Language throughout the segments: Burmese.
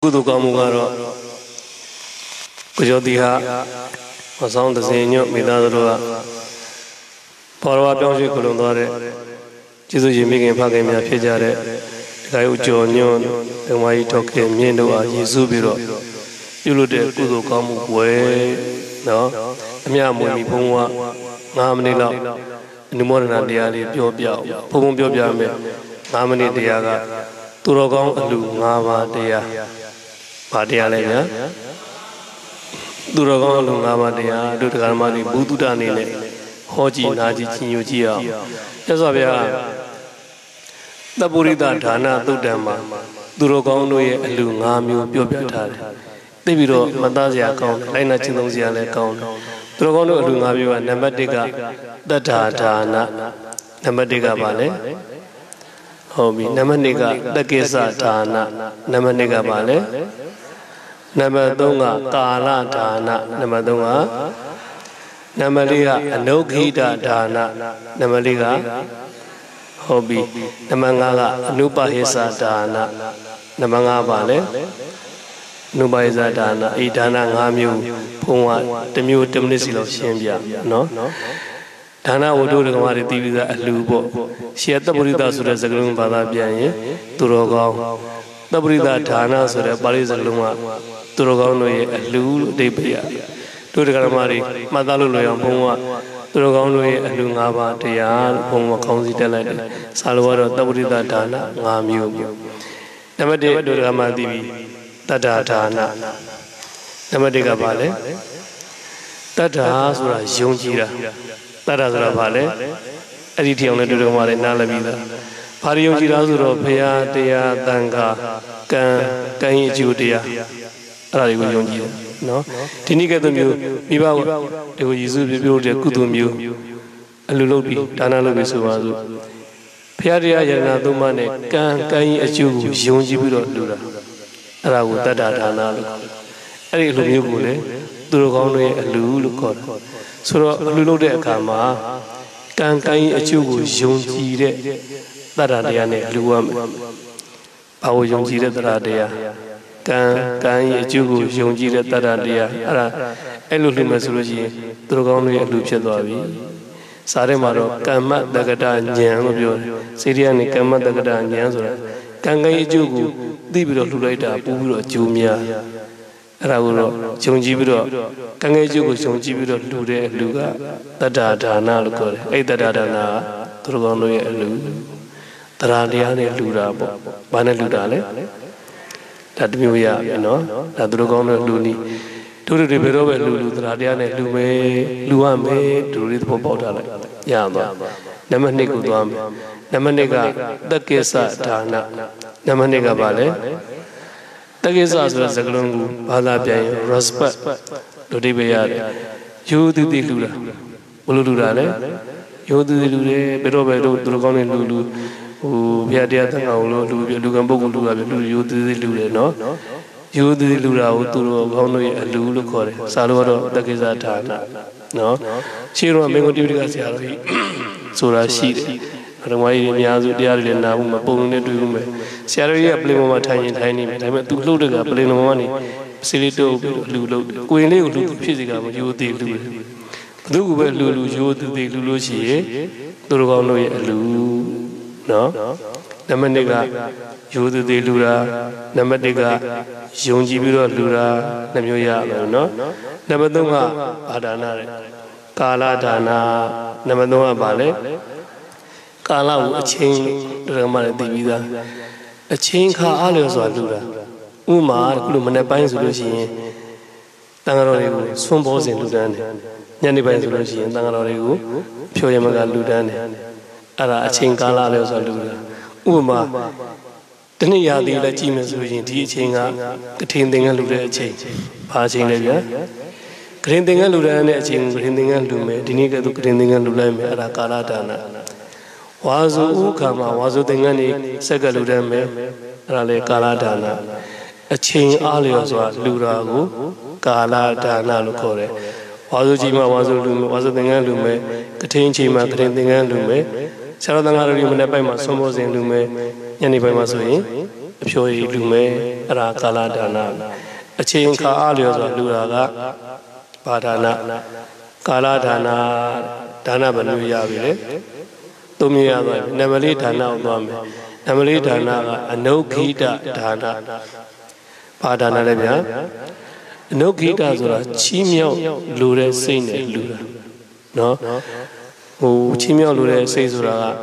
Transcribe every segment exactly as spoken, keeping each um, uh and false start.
Kudu Kamugaro Kujodiha was on the senior Midadrua Parwa Pionji Kulundare Jizu Miki Pagamia Pijare Gayujo Nyon and why you talk him Yendo Yizubiro Yulude Kudu Kamu Way no Miamuni Pumwa Namanila Nimorana Diali Biobia Pum Biobiame Namani Diaga Turogong Lu Nama Dia Patialaya Duragong Lungamadea, Dutamani, Buddani, Hoji, Naji, Chinugia. Yazavia the Burida Dana, Dudama, Duragong, Lungamu, Biobata, Debiro, Mandazia account, Lina Chinozia account, Drogono Lungamu and Namadiga, the Tana, Namadiga Vale, Homi, Namaniga, the Gesa Tana, Namaniga Vale. Namadunga, Kala Dana, Namadunga, Namaliga, Nogida Dana, Namaliga, Hobby, Namanga, Nuba Hisa Dana, Namanga Vale, Nuba Hisa Dana, Idana Hamu, Puma, the mute Temnisilo Shambia, no? Dana would do the Mari T V at Lubo. She had the Burida Suda Zaglum Badabian, Turogo, the Burida Dana Suda Paris Luma. Turogano a Lu de Bia, Turgamari, Madalu Puma, Turogano a Lungava, Tian, Puma County Telade, Salvador, Daburida Dana, Namu, Namade Duramadi, Tata Dana, Namadiga Vale, Tata Sura Jungira, Tata Sura Vale, Edition of Duramari Nalavida, Pario Girazuro, Pea, Dea, Tanga, Can Judia. No, Tinica the Mew, Miba, they were used to build a Kutumu, a Lulobi, Dana Lobisu, Piaria Yana Dumane, Kan Kai a Jew, Junjibu Dura, Ragu Dada Dana, Ari Lumule, Durogone, a Lulu, so Lulode Kama, Kan Kai a Jew, Junji, Dada Diane, Luam, Pau Junji, Dada. Can can you Junji Taradia, Elulimasology, Drogoni and Luchadovi, Saremaro, Kama Dagata, Jan, Syrian, Kama Dagata, Janzora, Kanga Jugu, Dibiro Lulaita, Puro, Jumia, Rauro, Junjibiro, Kanga Jugu, Junjibiro, Lude, Luga, Dada, Nalco, Edadana, Drogoni and Lu, Taradiane Lura, Banaludale. That we are, you know, that Drogona Luni, to the Ribero Lulu, Radiane, Lume, Luame, to read Popota, Yama, Namanico Dam, Namanega, the Kesa Tana, Namanega Vale, the Kesas was a Glungu, Palabia, Raspa, to Dibaya, you did the Lula, Uludale, you did the Lule, Berobe, Drogoni Lulu. Who had the other Lugambo, you did the Lule, no? You did the Lula, Turo, Lulu Core, Salvador, the Gizatana, no? Shiro Mengotivica, Sura Shi, Ramai, Yazu, Diarina, Pone to Yume, Sierra, Plimo, tiny, tiny, I went to Luda, Plino money, Silito, Lulu, Queen Lulu, physical, you did Lulu. Do Lulu, you did the Lulu, she, Turgono, Lulu. No, Namaniga, you do the Lura, Namadiga, Junjibiro Lura, Namuya, no, Namadunga, Adana, Kala Dana, Namadunga Vale, Kala, a chain, Ramana Divida, a chain car alias or Lura, Umar, Lumana Pines Lucy, Tangarorigo, Swampos in Ludan, Yanibans Lucy, and Tangarorigo, Puyamaga Ludan. Ara Chinkala Luzalura Uma Tania the Lachimas teaching a tinting a luda change, passing a grinding a luda ching, grinding a lume, Dinica to grinding a lume, Arakala Dana. Was Ukama, was Dingani, Sagaludame, Rale Kaladana, a chain alias was Lurago, Kala Dana Lucore. Was Jima was a Dingalume, Katin Chima, grinding a lume. Saradanga Lumana by Masomos in Lume, Yanni by Masoi, ဖြိုရီလူမဲအရာကာလဒါနအချိန်ခါအားလျော်စွာလူတာကဘာဒါနကာလဒါနဒါနဘယ်လိုရပြီလဲသုံးမျိုးရသွားပြီနံပါတ်လေးဒါနကိုသွားမယ်နံပါတ်လေးဒါနကအနုခိတဒါနဘာဒါနလဲဗျာအနုခိတဆိုတာချီးမြှောက်လူတဲ့စိတ်နဲ့လူတာနော်ဟိုချီးမြှောက်လူတဲ့စိတ်ဆိုတာကဘယ်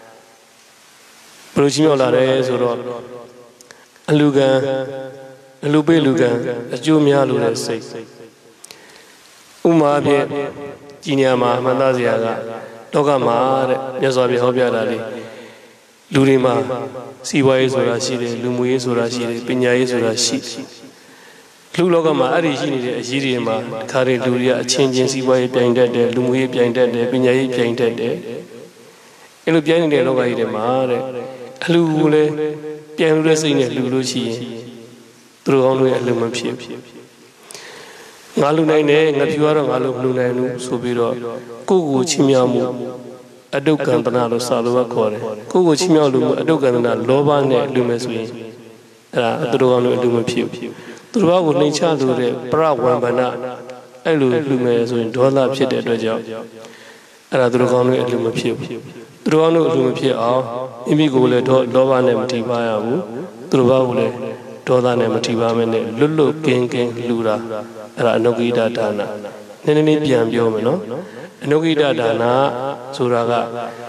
လိုချီးမြှောက်လာတယ်ဆိုတော့အလူကံအလူပေးလူကံအကျိုးများလူတဲ့စိတ်ဥမာဖြင့်ကြီးညာမှာမှန်သားစရာကလောကမှာတဲ့မြတ်စွာဘုရားဟောပြတာလေလူတွေမှာစီးပွားရေးဆိုတာရှိတယ်လူမှုရေးဆိုတာရှိတယ်ပညာရေးဆိုတာရှိလူလောကမှာအဲ့ဒီရှိနေတဲ့အရေးတွေမှာခါရီလူတွေကအချင်းချင်းစီးပွားရေးပြိုင်တတ်တယ်လူမှုရေးပြိုင်တတ်တယ်ပညာရေးပြိုင်တတ်တယ်အဲ့လိုပြိုင်နေတဲ့လောကကြီးတွေမှာတဲ့အလူကိုလည်းပြိုင်လို့တဲ့စိတ်နဲ့လူလို့ရှိရင်သူတို့ကောင်းလို့အလူမဖြစ်ငါလူနိုင်တယ်ငါဖြူရတော့ငါလူမလူနိုင်ဘူးဆိုပြီးတော့ကိုယ့်ကိုချီးမြှောက်မှုအတုကံတနာလို့စာလို့ခေါ်တယ်ကိုယ့်ကိုချီးမြှောက်လို့အတုကံတနာလောဘနဲ့လူမယ်ဆိုရင်အဲ့ဒါသူတို့ကောင်းလို့အလူမဖြစ်ဘူးသူတို့ကိုနှိမ်ချလို့တဲ့ပရဝံဗနာအဲ့လိုလူမယ်ဆိုရင်ဒေါသဖြစ်တဲ့အတွက်ကြောင့်အဲ့ဒါသူတို့ကောင်းလို့အလူမဖြစ်ဘူးသူတို့ကောင်းလို့အလူမဖြစ်အောင်မိမိကိုယ်လည်းလောဘနဲ့မထိပါရဘူးသူတို့ဘာကိုလည်းဒေါသနဲ့မထိပါမဲနဲ့လွတ်လွတ်ကင်းကင်းလူတာအဲ့ဒါအနုခိတဒါနနည်းနည်းလေးပြန်ပြောမယ်နော်အနုခိတဒါနဆိုတာက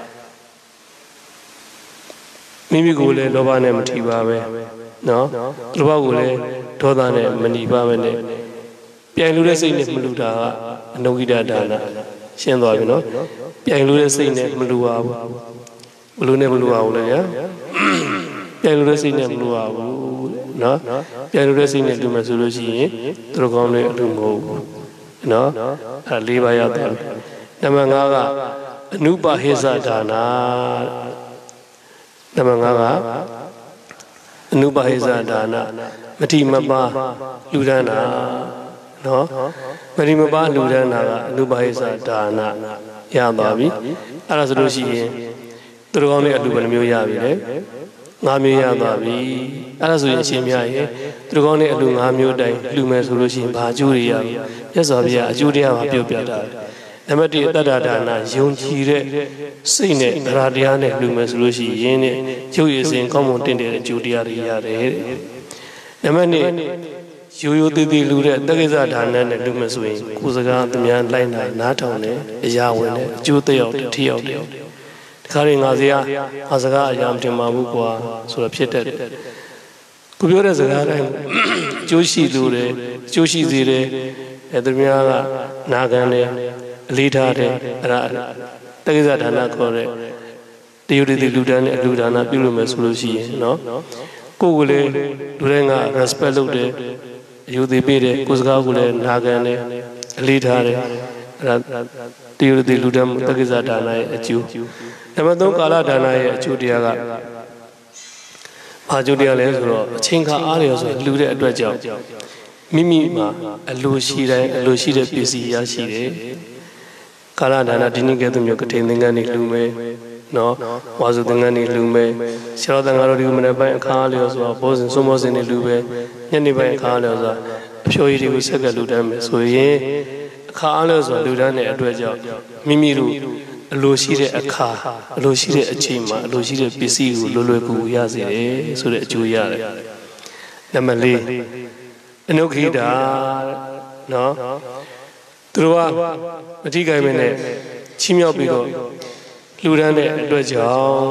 မိမိကိုယ်လည်းလောဘနဲ့မထိပါပဲနော်သူတို့ကိုလည်းဒေါသနဲ့မနှီးပါပဲနဲ့ပြိုင်လို့တဲ့စိတ်နဲ့မလူတာကအနုခိတဒါနရှင်းသွားပြီနော်ပြိုင်လို့တဲ့စိတ်နဲ့မလူပါဘူးဘလို့နဲ့မလူပါဘူးလေညာပြိုင်လို့တဲ့စိတ်နဲ့မလူပါဘူးနော်ပြိုင်လို့တဲ့စိတ်နဲ့လူမယ်ဆိုလို့ရှိရင်သူတို့ကောင်းတဲ့အလူမဟုတ်ဘူးနော်အဲလေးပါးရသွားပြီနံပါတ်ငါးကအနုပါဟိဇဒါနနံပါတ်ငါးကအနုပါဟိဇဒါနမတိမပါလူဒန်းတာနော်မတိမပါလူဒန်းတာကအနုပါဟိဇဒါနရသွားပြီအဲ့ဒါဆိုလို့ရှိရင်သူတို့ကောင်းတဲ့အလူဘယ်နှမျိုးရပြီလဲငါးမျိုးရသွားပြီအဲ့ဒါဆိုရင်အရှင်မြတ်ရဲ့သူတို့ကောင်းတဲ့အလူငါးမျိုးတိုင်လူမယ်ဆိုလို့ရှိရင်ဘာအကျိုးတွေရပြီမြတ်စွာဘုရားအကျိုးတရားမှာပြုတ်ပြတာနံပါတ်တစ်တတ္တဒါနယုံကြည်တဲ့စိတ်နဲ့အရာတရားနဲ့လူမယ်ဆိုလို့ရှိရင်တဲ့ရုပ်ရည်စဉ်ကောင်းမွန်တင့်တဲ့အကျိုးတရားတွေရတယ်တဲ့နံပါတ်နှစ်ရိုးရိုးသေးသေးလူတဲ့တက္ကိစ္စဒါနနဲ့လူမယ်ဆိုရင်ကိုယ်စကားသူများလိုက်နိုင်နားထောင်တယ်အရာဝင်တယ်အကျိုးသက်ရောက်တယ်ထိရောက်တယ်ခါရင်ငါစရာငါစကားအရာမတင်ပါဘူးကွာဆိုတော့ဖြစ်တတ်တယ်ကိုပြောတဲ့စကားတိုင်းအကျိုးရှိလို့တယ်အကျိုးရှိစေတယ်အဲသူများကနာခံတယ်အလေးထားတယ်အဲ့ဒါတက္ကိစ္စဒါနခေါ်တဲ့တယုတတိလူဒန်းနဲ့အလူဒါနပြုလို့မယ်ဆိုလို့ရှိရင်နော်ကိုယ်ကိုလည်းလူတိုင်းက respect လုပ်တယ်အယုသေးပေးတယ်ကိုယ်စကားကိုလည်းနာခံတယ်အလေးထားတယ်အဲ့ဒါတယုတတိလူဒန်းတက္ကိစ္စဒါနရဲ့အကျိုးနံပါတ်သုံးကာလဒါနရဲ့အကျိုးတရားကဘာကျိုးတရားလဲဆိုတော့အချိန်ခါအားလျော်ဆိုလူတဲ့အတွက်ကြောင့်မိမိမှာအလိုရှိတိုင်းအလိုရှိတဲ့ပစ္စည်းရရှိတယ်ကာလဒါနဒီနေ့ကဲ့သို့မျိုးကထိန်သင်္ကန်းတွေလူမယ်နော်ဝါစုသင်္ကန်းတွေလူမယ်ဆရာတော်တန်ဃာတော်ဒီမနေ့ပိုင်းအခါအားလျော်ဆိုတော့ဘောဇင်စုံမောဇင်တွေလူပဲညနေပိုင်းအခါအားလျော်ဆိုအဖြိုကြီးတွေကိုဆက်ကလူတန်းမယ်ဆိုရင်အခါအားလျော်ဆိုလူတန်းတဲ့အတွက်ကြောင့်မိမိတို့အလိုရှိတဲ့အခါအလိုရှိတဲ့အချိန်မှာအလိုရှိတဲ့ပစ္စည်းကိုလွယ်လွယ်ကူကူရစေတယ်ဆိုတဲ့အကျိုးရတယ်နံပါတ်လေးအနုခိတာနော်သူတို့ကမထိခိုက်မနဲ့ချီးမြှောက်ပြီးတော့လူဒန်းတဲ့အတွက်ကြောင့်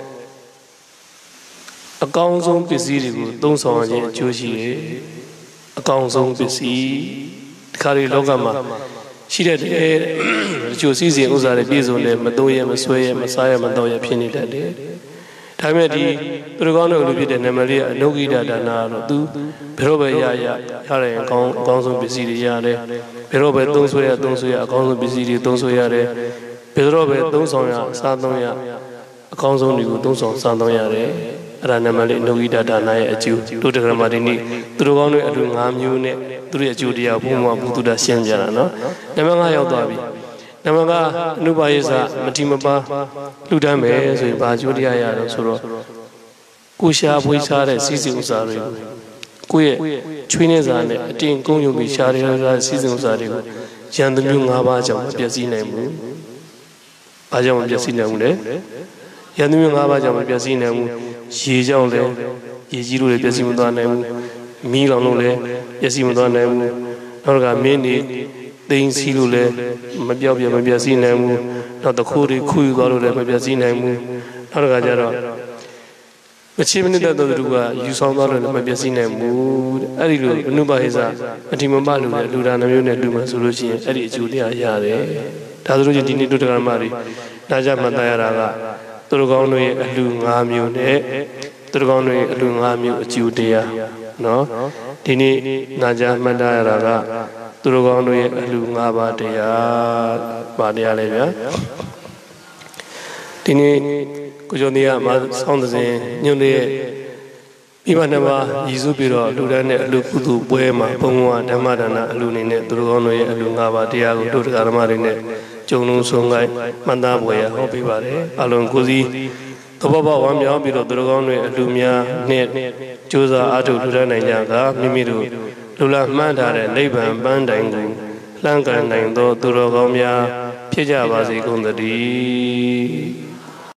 တဲ့အကောင်းဆုံးပစ္စည်းတွေကိုသုံးဆောင်ခြင်းအကျိုးရှိတယ်အကောင်းဆုံးပစ္စည်းဒီခါလေးလောကမှာရှိတဲ့တဲ့အကျိုးစီးစဉ်ဥစ္စာတွေပြည့်စုံတယ်မသုံးရမဆွဲရမစားရမတော့ရဖြစ်နေတတ်တယ်ဒါပေမဲ့ဒီသူတို့ကောင်းတဲ့လူဖြစ်တဲ့နံပါတ်လေးကအနုခိတဒါနကတော့သူဘယ်တော့ပဲရရရရတယ်အကောင်းအကောင်းဆုံးပစ္စည်းတွေရတယ်ဘယ်တော့ပဲသုံးဆွဲရသုံးဆွဲရအကောင်းဆုံးပစ္စည်းတွေသုံးဆွဲရတယ်ဘယ်တော့ပဲသုံးဆောင်ရစားသုံးရအကောင်းဆုံးတွေကိုသုံးဆောင်စားသုံးရတယ်အဲ့ဒါနံပါတ်လေးအနုခိတဒါနရဲ့အကျိုးတို့တက္ကရာမဒီနေ့သူတို့ကောင်းတဲ့အလူငါးမျိုးနဲ့သူတို့ရဲ့အကျိုးတရားဘုံမှာဘုသူတရှင်းပြတာနော်နံပါတ်ငါရောက်သွားပြီနံပါတ်ကအနုပါယေစမတိမပါလူတန်းမယ်ဆိုရင်ဘာအကျိုးတရားရတော့ဆိုတော့ကိုရှားဖွေးရှားတဲ့စီစဉ်ဥစားတွေကိုယ့်ရဲ့ချွေးနေစားနဲ့အတင်းကုန်းယုံပြီးရှားရတဲ့စီစဉ်ဥစားတွေကိုရန်သူမျိုး၅ပါးကြောင့်မပြည့်စည်နိုင်ဘူး။ဘာကြောင့်မပြည့်စည်နိုင်ဘူးလဲ။ရန်သူမျိုး၅ပါးကြောင့်မပြည့်စည်နိုင်ဘူး။ရေကြောင့်လည်းရေကြီးလို့လည်းပြည့်စည်မသွားနိုင်ဘူး။မီးလောင်လို့လည်းပြည့်စည်မသွားနိုင်ဘူး။နောက်ကမင်းနေသိန်းစီလို့လည်းမပြောက်ပြမပြည့်စည်နိုင်ဘူး။နောက်တခိုးတွေခူးယူသွားလို့လည်းမပြည့်စည်နိုင်ဘူး။နောက်ကကြတော့မချေမနစ်တဲ့သူကယူဆောင်သွားလို့လည်းမပြည့်စည်နိုင်ဘူးတဲ့အဲ့ဒီလိုအနုပါဟိစအတိမမလူတဲ့လူဒါနှမျိုးနဲ့လူမှဆိုလို့ရှိရင်အဲ့ဒီအကျိုးတရားရတယ်ဒါဆိုလို့ချင်းဒီနေ့တို့တရားမတွေနာကြမှတ်သားရတာကသူတို့ကောင်းတို့ရဲ့အလူ၅မျိုးနဲ့သူတို့ကောင်းတို့ရဲ့အလူ၅မျိုးအကျိုးတရားနော်ဒီနေ့နာကြမှတ်သားရတာကသူတို့ကောင်းတို့ရဲ့အလူ၅ပါးတရားပါတရားလေဗျာဒီနေ့ကိုကျော်နေရမှာဆောင်းတဲ့ညွန့်တဲ့မိဘနှစ်ပါးရည်စုပြီးတော့လူတန်းနဲ့အလူကုသိုလ်ပွဲမှာဘုံဘဝဓမ္မဒါနအလူနေနဲ့သူတို့ကောင်းတို့ရဲ့အလူ၅ပါးတရားကိုတို့တရားဓမ္မတွေနဲ့ကြုံလုံးဆုံးလိုက်မှန်သားပွဲရဟောပေးပါတယ်အလုံးကိုစီသဘောပေါက်ဝမ်းမြောက်ပြီးတော့သူတို့ကောင်းတွေအလူများနဲ့ကြိုးစားအားထုတ်လူတန်းနိုင်ကြကမိမိတို့လူလာမှန်းထားတဲ့နိဗ္ဗာန်ပန်းတိုင်ကိုလှမ်းကန်နိုင်သောသူတော်ကောင်းများဖြစ်ကြပါစေကုန်သတည်း